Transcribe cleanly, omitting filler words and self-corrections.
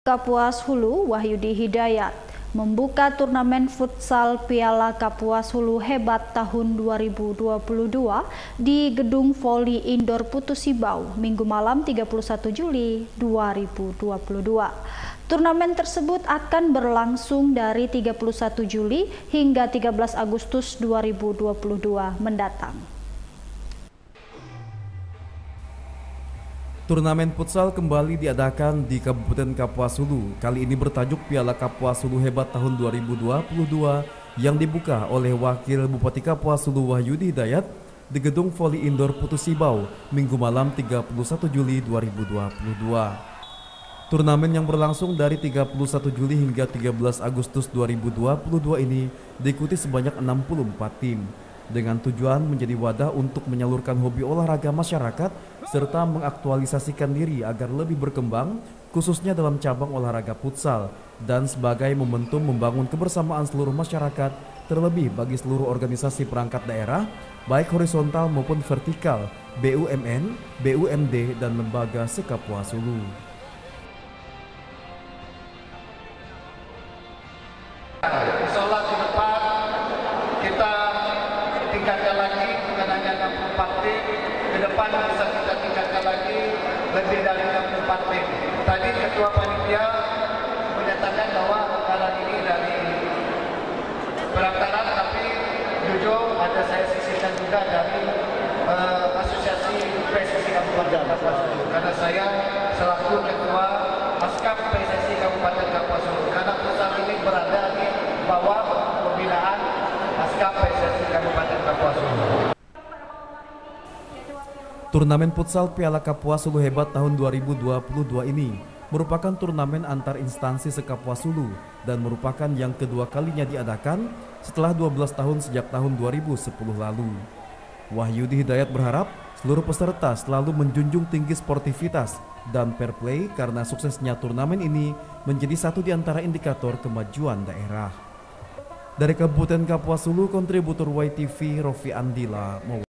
Kapuas Hulu Wahyudi Hidayat membuka turnamen futsal Piala Kapuas Hulu Hebat tahun 2022 di Gedung Voli Indoor Putu Sibau Minggu malam 31 Juli 2022. Turnamen tersebut akan berlangsung dari 31 Juli hingga 13 Agustus 2022 mendatang. Turnamen futsal kembali diadakan di Kabupaten Kapuas Hulu. Kali ini bertajuk Piala Kapuas Hulu Hebat tahun 2022 yang dibuka oleh Wakil Bupati Kapuas Hulu Wahyudi Hidayat di Gedung Voli Indoor Putu Sibau Minggu malam 31 Juli 2022. Turnamen yang berlangsung dari 31 Juli hingga 13 Agustus 2022 ini diikuti sebanyak 64 tim dengan tujuan menjadi wadah untuk menyalurkan hobi olahraga masyarakat serta mengaktualisasikan diri agar lebih berkembang khususnya dalam cabang olahraga futsal dan sebagai momentum membangun kebersamaan seluruh masyarakat terlebih bagi seluruh organisasi perangkat daerah baik horizontal maupun vertikal, BUMN, BUMD dan lembaga se-Kapuas Hulu. Insyaallah ke depan kita tingkatkan lagi, bukan hanya 64 tim, ke depan bisa kita tingkatkan lagi lebih dari 64 tim. Tadi Ketua Panitia menyatakan bahwa anggaran ini dari pendaftaran, tapi jujur ada saya sisihkan juga dari Asosiasi PSSI Kabupaten Kapuas Hulu, karena saya selaku Ketua Askap PSSI Kabupaten Kapuas Hulu, karena pusat ini berada di bawah pembinaan Askap PSSI Kabupaten Kapuas Hulu. Turnamen futsal Piala Kapuas Hulu Hebat tahun 2022 ini merupakan turnamen antar instansi se-Kapuas Hulu dan merupakan yang kedua kalinya diadakan setelah 12 tahun sejak tahun 2010 lalu. Wahyudi Hidayat berharap seluruh peserta selalu menjunjung tinggi sportivitas dan fair play karena suksesnya turnamen ini menjadi satu di antara indikator kemajuan daerah. Dari Kabupaten Kapuas Hulu, kontributor YTV Rofi Andila